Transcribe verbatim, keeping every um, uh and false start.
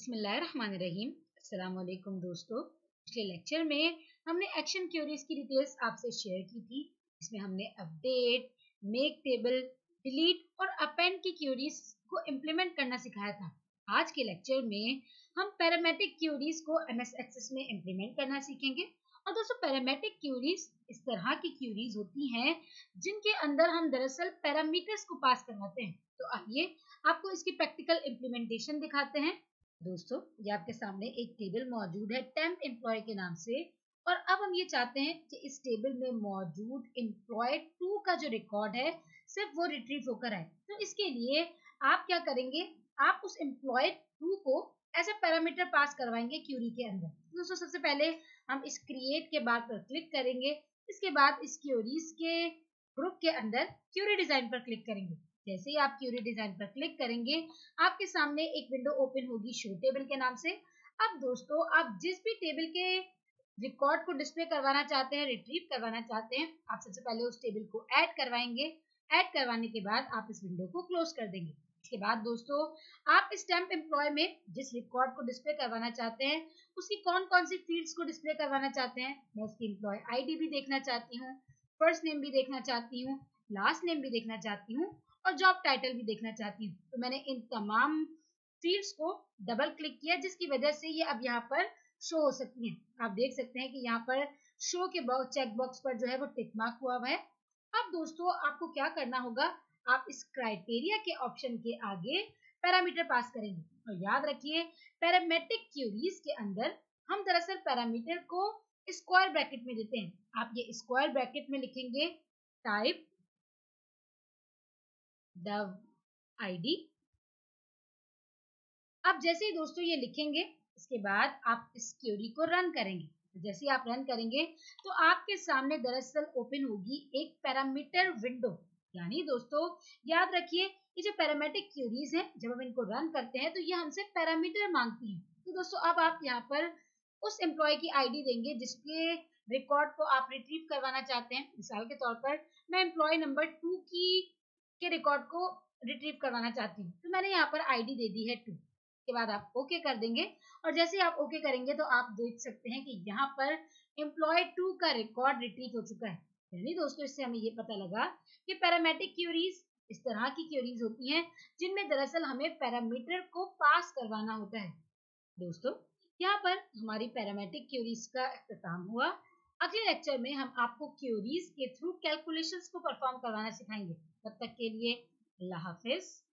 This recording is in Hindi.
बिस्मिल्लाहिर्रहमानिर्रहीम। अस्सलाम वालेकुम दोस्तों। पिछले लेक्चर में हमने एक्शन क्यूरीज की डिटेल्स आपसे शेयर की थी। इसमें हमने अपडेट, मेक टेबल, डिलीट और अपेंड की क्यूरीज को इम्प्लीमेंट करना सिखाया था। आज के लेक्चर में हम पैरामेट्रिक क्यूरीज को एमएस एक्सेस में इम्प्लीमेंट करना सीखेंगे। और दोस्तों, पैरामेट्रिक क्यूरीज इस तरह की क्यूरीज होती हैं जिनके अंदर हम दरअसल पैरामीटर्स को पास करवाते हैं। तो आइए आपको इसकी प्रैक्टिकल इम्प्लीमेंटेशन दिखाते हैं। दोस्तों, ये आपके सामने एक टेबल मौजूद है टेम्प एम्प्लॉय के नाम से, और अब हम ये चाहते हैं कि इस टेबल में मौजूद एम्प्लॉय टू का जो रिकॉर्ड है सिर्फ वो रिट्रीव होकर आए। तो इसके लिए आप क्या करेंगे, आप उस एम्प्लॉय टू को ऐसा पैरामीटर पास करवाएंगे क्यूरी के अंदर। दोस्तों, सबसे पहले हम इस क्रिएट के बाद पर क्लिक करेंगे। इसके बाद इस क्यूरीज के ग्रुप के अंदर क्यूरी डिजाइन पर क्लिक करेंगे। जैसे ही आप क्यूरी डिजाइन पर क्लिक करेंगे, आपके सामने एक विंडो ओपन होगी शो टेबल के नाम से। अब दोस्तों, आप जिस भी टेबल के रिकॉर्ड को डिस्प्ले करवाना चाहते हैं, रिट्रीव करवाना चाहते हैं, आप सबसे पहले उस टेबल को ऐड करवाएंगे। ऐड करवाने के बाद आप इस विंडो को क्लोज कर देंगे। इसके बाद दोस्तों, आप इस टेम्प एम्प्लॉय में जिस रिकॉर्ड को डिस्प्ले करवाना चाहते हैं उसकी कौन कौन सी फील्ड्स को डिस्प्ले करवाना चाहते हैं, मैं उसकी एम्प्लॉय आईडी भी देखना चाहती हूँ, फर्स्ट नेम भी देखना चाहती हूँ, लास्ट नेम भी देखना चाहती हूँ और जॉब टाइटल भी देखना चाहती हूँ। तो मैंने इन तमाम फील्ड्स को डबल क्लिक किया, जिसकी वजह से ये अब यहाँ पर शो हो सकती हैं। आप देख सकते हैं कि यहाँ पर शो के बॉक्स चेक बॉक्स पर जो है वो टिक मार्क हुआ हुआ है। अब दोस्तों, आपको क्या करना होगा, आप इस क्राइटेरिया के ऑप्शन के आगे पैरामीटर पास करेंगे। और याद रखिए, पैरामेट्रिक क्यूरीज के अंदर हम दरअसल पैरामीटर को स्क्वायर ब्रैकेट में देते हैं। आप ये स्क्वायर ब्रैकेट में लिखेंगे टाइप द आईडी। अब जैसे ही दोस्तों ये लिखेंगे, इसके बाद आप इस क्वेरी को रन करेंगे। जैसे ही आप रन करेंगे तो आपके सामने दरअसल ओपन होगी एक पैरामीटर विंडो। यानी दोस्तों, याद रखिए, ये जो पैरामेट्रिक क्यूरीज हैं, जब हम इनको रन करते हैं तो ये हमसे पैरामीटर मांगती हैं। तो दोस्तों, अब आप यहाँ पर उस एम्प्लॉय की आईडी देंगे जिसके रिकॉर्ड को आप रिट्रीव करवाना चाहते हैं। मिसाल के तौर पर मैं एम्प्लॉय नंबर टू की के रिकॉर्ड को रिट्रीव करवाना चाहती हूँ, तो मैंने यहाँ पर आईडी दे दी है टू। के बाद आप ओके कर देंगे, और जैसे ही आप ओके करेंगे तो आप देख सकते हैं कि यहाँ पर एम्प्लॉय टू का रिकॉर्ड रिट्रीव हो चुका है। यानी दोस्तों, इससे हमें ये पता लगा कि पैरामेट्रिक क्यूरीज इस तरह की क्यूरीज होती हैं जिनमें दरअसल हमें पैरामीटर को पास करवाना होता है। दोस्तों, यहाँ पर हमारी पैरामेट्रिक क्यूरीज का इख्तिताम हुआ। अगले लेक्चर में हम आपको क्यूरीज के थ्रू कैलकुलेशंस को परफॉर्म करवाना सिखाएंगे। तब तक के लिए अल्लाह हाफिज।